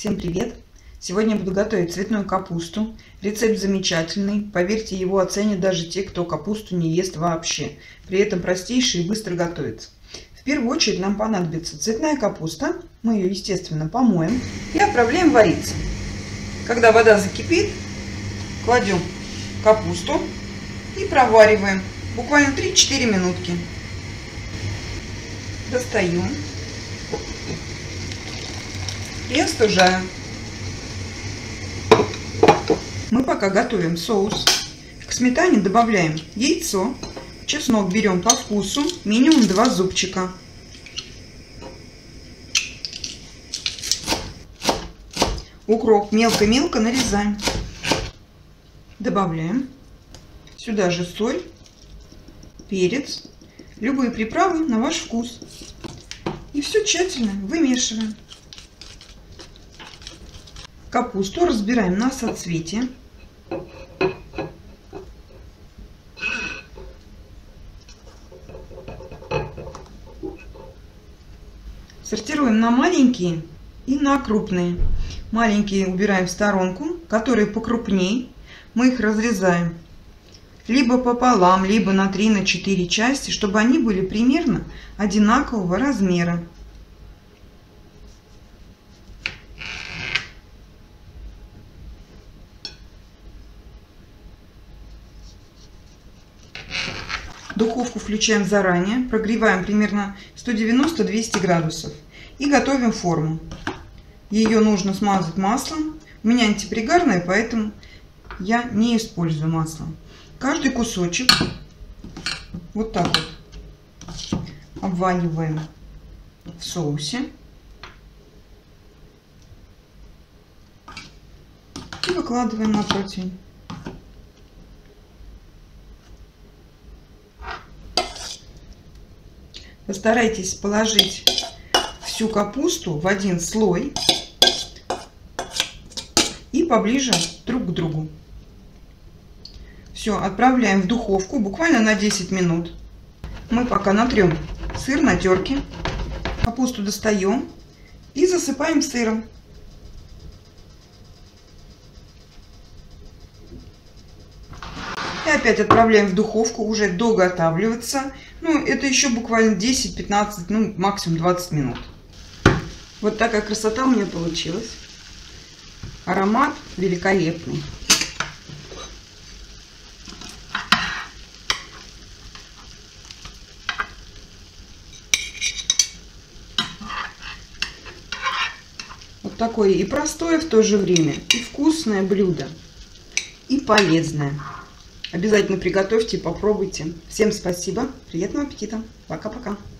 Всем привет! Сегодня я буду готовить цветную капусту. Рецепт замечательный. Поверьте, его оценят даже те, кто капусту не ест вообще. При этом простейший и быстро готовится. В первую очередь нам понадобится цветная капуста. Мы ее, естественно, помоем и отправляем вариться. Когда вода закипит, кладем капусту и провариваем. Буквально 3-4 минутки. Достаем и остужаем. Мы пока готовим соус. К сметане добавляем яйцо, чеснок берем по вкусу, минимум 2 зубчика. Укроп мелко-мелко нарезаем. Добавляем сюда же соль, перец, любые приправы на ваш вкус. И все тщательно вымешиваем. Капусту разбираем на соцветия. Сортируем на маленькие и на крупные. Маленькие убираем в сторонку, которые покрупнее. Мы их разрезаем либо пополам, либо на 3-4 части, чтобы они были примерно одинакового размера. Духовку включаем заранее, прогреваем примерно 190-200 градусов и готовим форму. Ее нужно смазать маслом. У меня антипригарное, поэтому я не использую масло. Каждый кусочек вот так вот обваливаем в соусе и выкладываем на противень. Постарайтесь положить всю капусту в один слой и поближе друг к другу. Все, отправляем в духовку буквально на 10 минут. Мы пока натрем сыр на терке. Капусту достаем и засыпаем сыром. И опять отправляем в духовку уже доготавливаться. Ну, это еще буквально 10-15, ну, максимум 20 минут. Вот такая красота у меня получилась. Аромат великолепный. Вот такое и простое в то же время, и вкусное блюдо, и полезное. Обязательно приготовьте и попробуйте. Всем спасибо. Приятного аппетита. Пока-пока.